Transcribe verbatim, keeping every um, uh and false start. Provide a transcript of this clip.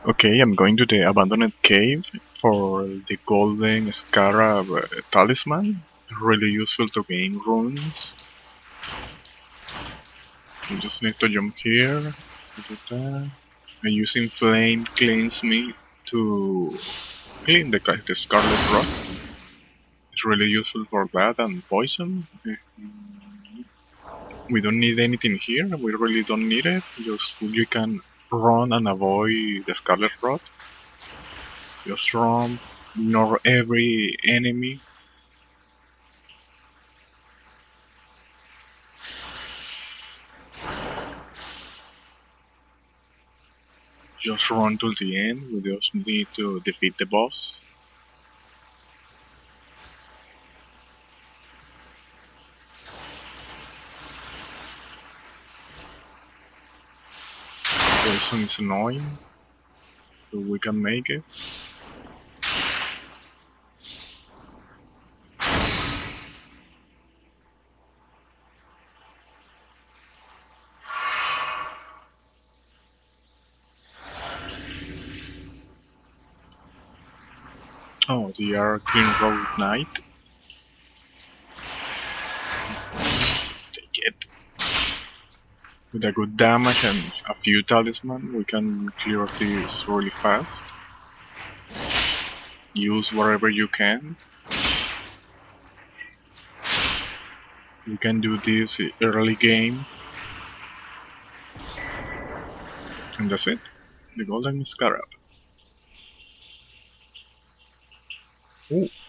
Okay, I'm going to the abandoned cave for the golden Scarab uh, talisman. Really useful to gain runes. You just need to jump here. Do that. And using flame cleans me to clean the, ca- the scarlet rot. It's really useful for that and poison. Eh, We don't need anything here. We really don't need it. Just you can run and avoid the scarlet rot. Just run, ignore every enemy. Just run till the end. We just need to defeat the boss. Poison is annoying, but we can make it. Oh, the Arcane Road Knight. Take it. With a good damage and a few talisman, we can clear this really fast. Use whatever you can. You can do this early game. And that's it. The Golden Scarab. Oh,